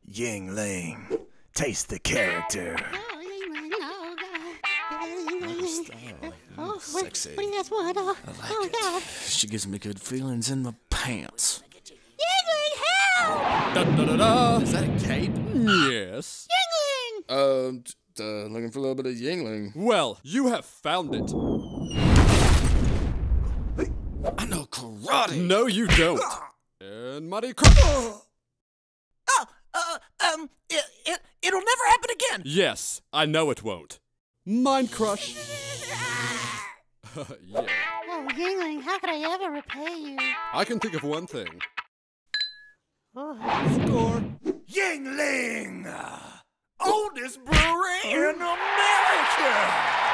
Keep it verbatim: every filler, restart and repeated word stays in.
Yuengling, taste the character. Oh, sexy. What do you guys want? Oh, I like oh it. God. She gives me good feelings in my pants. Yuengling, help! Da, da, da, da. Is that a cape? Yes. Yuengling! Um, uh, looking for a little bit of Yuengling. Well, you have found it. I know karate. No, you don't. And Mighty Cr- Oh, uh, um, it, it, it'll never happen again. Yes, I know it won't. Mind crush. Yeah. Oh, Yuengling, how could I ever repay you? I can think of one thing. Oh. Score. Yuengling, oldest brewery in America.